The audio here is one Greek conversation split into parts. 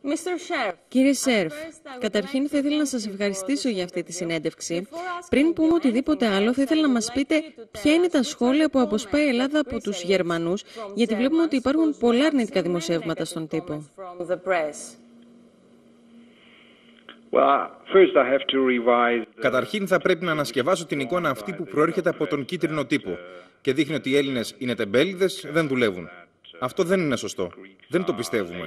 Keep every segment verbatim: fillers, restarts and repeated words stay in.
Κύριε Σέρφ, καταρχήν θα ήθελα να σας ευχαριστήσω για αυτή τη συνέντευξη. Πριν πούμε οτιδήποτε άλλο, θα ήθελα να μας πείτε ποια είναι τα σχόλια που αποσπάει η Ελλάδα από τους Γερμανούς, γιατί βλέπουμε ότι υπάρχουν πολλά αρνητικά δημοσιεύματα στον τύπο. Καταρχήν θα πρέπει να ανασκευάσω την εικόνα αυτή που προέρχεται από τον κίτρινο τύπο και δείχνει ότι οι Έλληνες είναι τεμπέληδες, δεν δουλεύουν. Αυτό δεν είναι σωστό. Δεν το πιστεύουμε.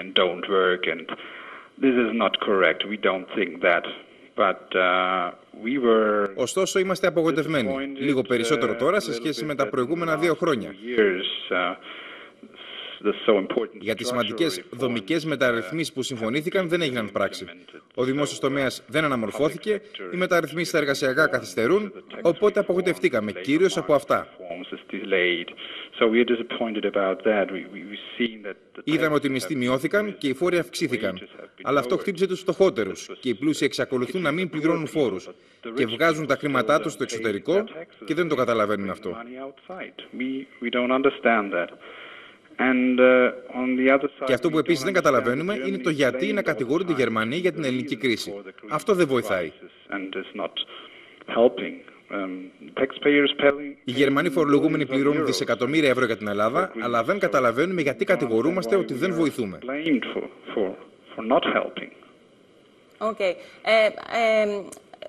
Ωστόσο, είμαστε απογοητευμένοι. Λίγο περισσότερο τώρα σε σχέση με τα προηγούμενα δύο χρόνια. Για τις σημαντικές δομικές μεταρρυθμίσεις που συμφωνήθηκαν δεν έγιναν πράξη. Ο δημόσιος τομέας δεν αναμορφώθηκε, οι μεταρρυθμίσεις στα εργασιακά καθυστερούν, οπότε απογοητευτήκαμε κυρίως από αυτά. Είδαμε ότι οι μισθοί μειώθηκαν και οι φόροι αυξήθηκαν. Αλλά αυτό χτύπησε τους φτωχότερους και οι πλούσιοι εξακολουθούν να μην πληρώνουν φόρους και βγάζουν τα χρήματά τους στο εξωτερικό και δεν το καταλαβαίνουν αυτό. And, uh, side, και αυτό που επίσης δεν καταλαβαίνουμε είναι το γιατί να κατηγορούνται οι Γερμανοί για την ελληνική κρίση. Αυτό δεν βοηθάει. Οι Γερμανοί φορολογούμενοι πληρώνουν δισεκατομμύρια ευρώ για την Ελλάδα, αλλά δεν καταλαβαίνουμε γιατί κατηγορούμαστε ότι δεν βοηθούμε. Okay. Uh, um...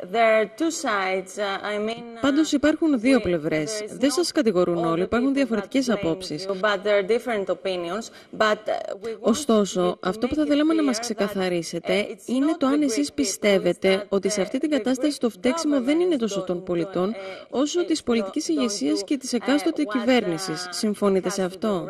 Πάντως υπάρχουν δύο πλευρές. Δεν σας κατηγορούν όλοι, υπάρχουν διαφορετικές απόψεις. Ωστόσο, αυτό που θα θέλαμε να μας ξεκαθαρίσετε είναι το αν εσείς πιστεύετε ότι σε αυτή την κατάσταση το φταίξιμο δεν είναι τόσο των πολιτών, όσο της πολιτικής ηγεσίας και της εκάστοτε κυβέρνησης. Συμφωνείτε σε αυτό?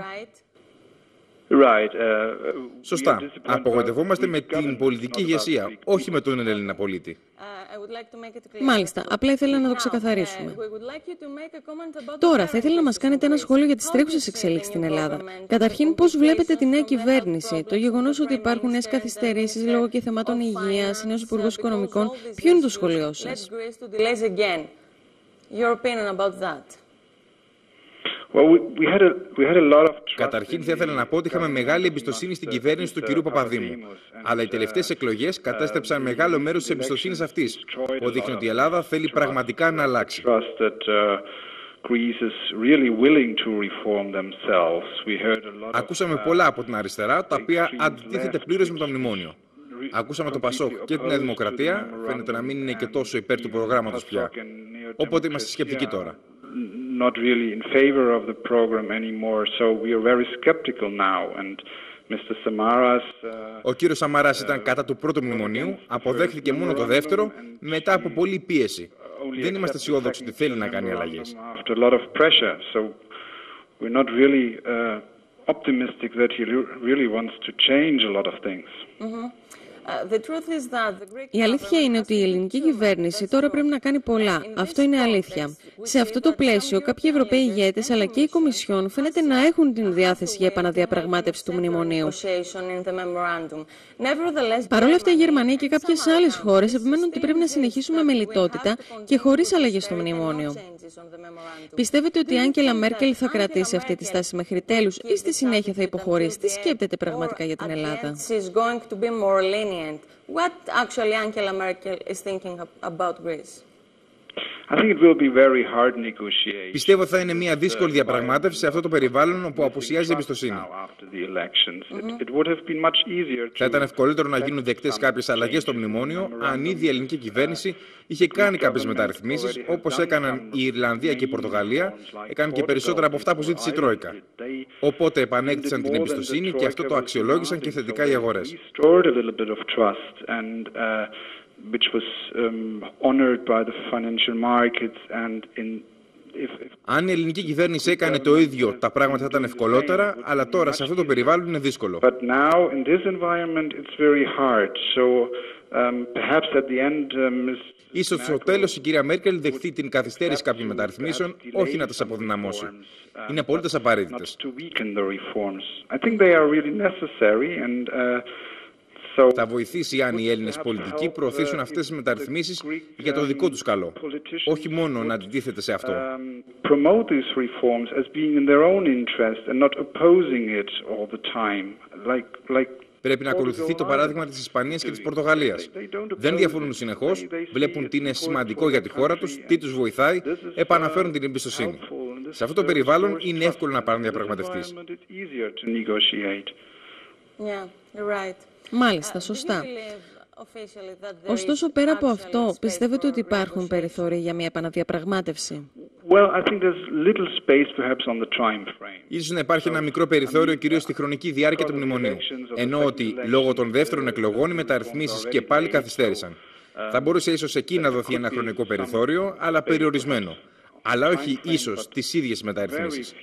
Σωστά. Απογοητευόμαστε με την πολιτική ηγεσία, όχι με τον Έλληνα πολίτη. Μάλιστα. Απλά ήθελα να το ξεκαθαρίσουμε. Τώρα, θα ήθελα να μας κάνετε ένα σχόλιο για τις τρέχουσες εξέλιξεις στην Ελλάδα. Καταρχήν, πώς βλέπετε τη νέα κυβέρνηση, το γεγονός ότι υπάρχουν νέες καθυστερήσεις λόγω και θεμάτων υγείας, νέος υπουργός οικονομικών. Ποιο είναι το σχόλιο σας? Καταρχήν, θα ήθελα να πω ότι είχαμε μεγάλη εμπιστοσύνη στην κυβέρνηση του κ. Παπαδήμου. Αλλά οι τελευταίες εκλογές κατέστρεψαν μεγάλο μέρος της εμπιστοσύνης αυτής, που δείχνει ότι η Ελλάδα θέλει πραγματικά να αλλάξει. Ακούσαμε πολλά από την αριστερά, τα οποία αντιτίθεται πλήρως με το μνημόνιο. Ακούσαμε το Πασόκ και την Νέα Δημοκρατία, φαίνεται να μην είναι και τόσο υπέρ του προγράμματος πια. Οπότε είμαστε σκεπτικοί τώρα. Not really in favor of the program anymore, so we are very skeptical now. And μίστερ Samaras, uh, Ο κύριος Σαμαράς ήταν κατά του πρώτου μνημονίου, αποδέχθηκε μόνο το δεύτερο, μετά από πολλή πίεση. Δεν είμαστε αισιόδοξοι ότι θέλει να κάνει αλλαγές. After a lot of pressure, so we're not really uh, optimistic that he really wants to change a lot of things. Mm-hmm. Η αλήθεια είναι ότι η ελληνική κυβέρνηση τώρα πρέπει να κάνει πολλά. Αυτό είναι αλήθεια. Σε αυτό το πλαίσιο, κάποιοι Ευρωπαίοι ηγέτες αλλά και η Κομισιόν φαίνεται να έχουν την διάθεση για επαναδιαπραγμάτευση του μνημονίου. Παρ' όλα αυτά, η Γερμανία και κάποιες άλλες χώρες επιμένουν ότι πρέπει να συνεχίσουμε με λιτότητα και χωρίς αλλαγές στο μνημόνιο. Πιστεύετε ότι η Άγγελα Μέρκελ θα κρατήσει αυτή τη στάση μέχρι τέλους ή στη συνέχεια θα υποχωρήσει? Τι σκέπτεται πραγματικά για την Ελλάδα? What actually Angela Merkel is thinking about Greece? I think it will be very hard negotiation. Πιστεύω ότι θα είναι μια δύσκολη διαπραγμάτευση σε αυτό το περιβάλλον όπου απουσιάζει η εμπιστοσύνη. Θα ήταν ευκολότερο να γίνουν δεκτές κάποιες αλλαγές στο μνημόνιο αν ήδη η ελληνική κυβέρνηση είχε κάνει κάποιες μεταρρυθμίσεις, όπως έκαναν η Ιρλανδία και η Πορτογαλία, έκαναν και περισσότερα από αυτά που ζήτησε η Τρόικα. Οπότε επανέκτησαν την εμπιστοσύνη και αυτό το αξιολόγησαν και θετικά οι αγορές. Which was um, honored by the financial markets and in if, if... Αν η ελληνική κυβέρνηση έκανε το ίδιο, τα πράγματα θα ήταν ευκολότερα, αλλά τώρα σε αυτό το περιβάλλον είναι δύσκολο. But now in this environment it's very hard. So um, perhaps at the end um, Ίσως στο τέλος η κυρία Μέρκελ δεχθεί την καθυστέρηση κάποιων μεταρρυθμίσεων, όχι να τις αποδυναμώσει. Είναι απολύτως απαραίτητες. Θα βοηθήσει αν οι Έλληνες πολιτικοί προωθήσουν αυτές τις μεταρρυθμίσεις για το δικό τους καλό, όχι μόνο να αντιτίθεται σε αυτό. Πρέπει να ακολουθηθεί το παράδειγμα της Ισπανίας και της Πορτογαλίας. Δεν διαφωνούν συνεχώς, βλέπουν τι είναι σημαντικό για τη χώρα τους, τι τους βοηθάει, επαναφέρουν την εμπιστοσύνη. Σε αυτό το περιβάλλον είναι εύκολο να πάνε να διαπραγματευτείς. Μάλιστα, σωστά. Ωστόσο, πέρα από αυτό, πιστεύετε ότι υπάρχουν περιθώρια για μια επαναδιαπραγμάτευση? Ίσως να υπάρχει ένα μικρό περιθώριο, κυρίως στη χρονική διάρκεια του μνημονίου. Ενώ ότι λόγω των δεύτερων εκλογών οι μεταρρυθμίσεις και πάλι καθυστέρησαν. Θα μπορούσε ίσως εκεί να δοθεί ένα χρονικό περιθώριο, αλλά περιορισμένο. Αλλά όχι ίσως τις ίδιες μεταρρυθμίσεις.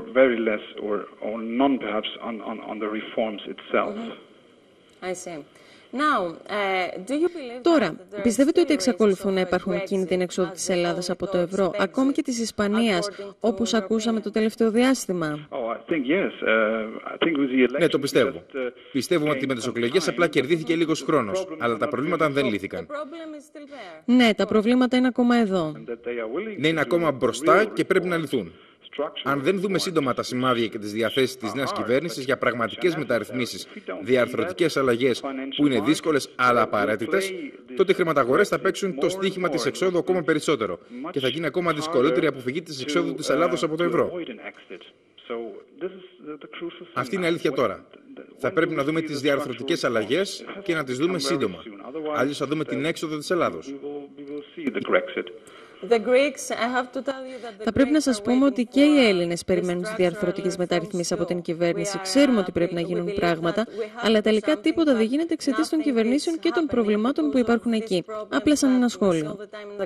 Τώρα, πιστεύετε ότι εξακολουθούν να υπάρχουν κίνδυνοι εξόδου της Ελλάδας από το ευρώ, ακόμη και της Ισπανίας, όπως ακούσαμε το τελευταίο διάστημα? Ναι, το πιστεύω. Πιστεύουμε ότι με τις εκλογές απλά κερδίθηκε λίγος χρόνος, αλλά τα προβλήματα δεν λύθηκαν. Ναι, τα προβλήματα είναι ακόμα εδώ. Ναι, είναι ακόμα μπροστά και πρέπει να λυθούν. Αν δεν δούμε σύντομα τα σημάδια και τις διαθέσεις της νέας κυβέρνησης για πραγματικές μεταρρυθμίσεις, διαρθρωτικές αλλαγές που είναι δύσκολες αλλά απαραίτητες, τότε οι χρηματαγορές θα παίξουν το στοίχημα της εξόδου ακόμα περισσότερο και θα γίνει ακόμα δυσκολότερη η αποφυγή της εξόδου της Ελλάδος από το ευρώ. Αυτή είναι η αλήθεια τώρα. Θα πρέπει να δούμε τις διαρθρωτικές αλλαγές και να τις δούμε σύντομα. Αλλιώς θα δούμε την έξοδο της Ελλάδος. Θα πρέπει να σας πούμε ότι και οι Έλληνες περιμένουν τις διαρθρωτικές μεταρρυθμίσεις από την κυβέρνηση. Ξέρουμε ότι πρέπει να γίνουν πράγματα, αλλά τελικά τίποτα δεν γίνεται εξαιτίας των κυβερνήσεων και των προβλημάτων που υπάρχουν εκεί. Απλά σαν ένα σχόλιο.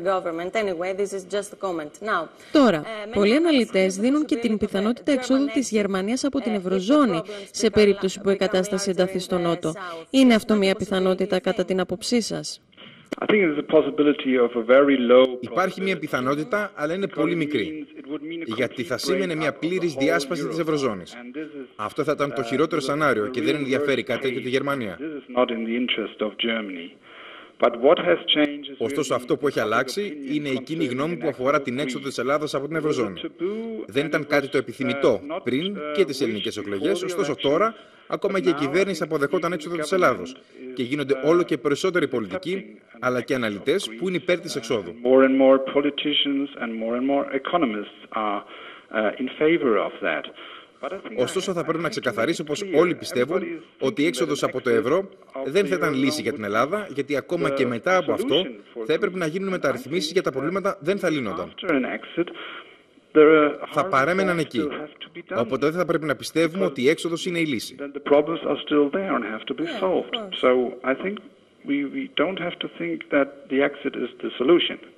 Τώρα, πολλοί αναλυτές δίνουν και την πιθανότητα εξόδου της Γερμανίας από την Ευρωζώνη σε περίπτωση που η κατάσταση ενταθεί στο Νότο. Είναι αυτό μια πιθανότητα κατά την άποψή σας? Υπάρχει μια πιθανότητα, αλλά είναι πολύ μικρή, γιατί θα σήμαινε μια πλήρης διάσπαση της Ευρωζώνης. Αυτό θα ήταν το χειρότερο σενάριο και δεν ενδιαφέρει κάτι τέτοιο τη Γερμανία. Ωστόσο, αυτό που έχει αλλάξει είναι η κοινή γνώμη που αφορά την έξοδο της Ελλάδας από την Ευρωζώνη. Δεν ήταν κάτι το επιθυμητό πριν και τις ελληνικές εκλογές, ωστόσο τώρα ακόμα και η κυβέρνηση αποδεχόταν έξοδο της Ελλάδος και γίνονται όλο και περισσότεροι πολιτικοί αλλά και αναλυτές που είναι υπέρ της εξόδου. Ωστόσο, θα πρέπει να ξεκαθαρίσω πως όλοι πιστεύουν ότι η έξοδος από το ευρώ δεν θα ήταν λύση για την Ελλάδα, γιατί ακόμα και μετά από αυτό θα έπρεπε να γίνουν μεταρρυθμίσεις για τα προβλήματα δεν θα λύνονταν. Θα παρέμεναν εκεί. Οπότε δεν θα πρέπει να πιστεύουμε ότι η έξοδος είναι η λύση. We, we don't have to think that the exit is the solution.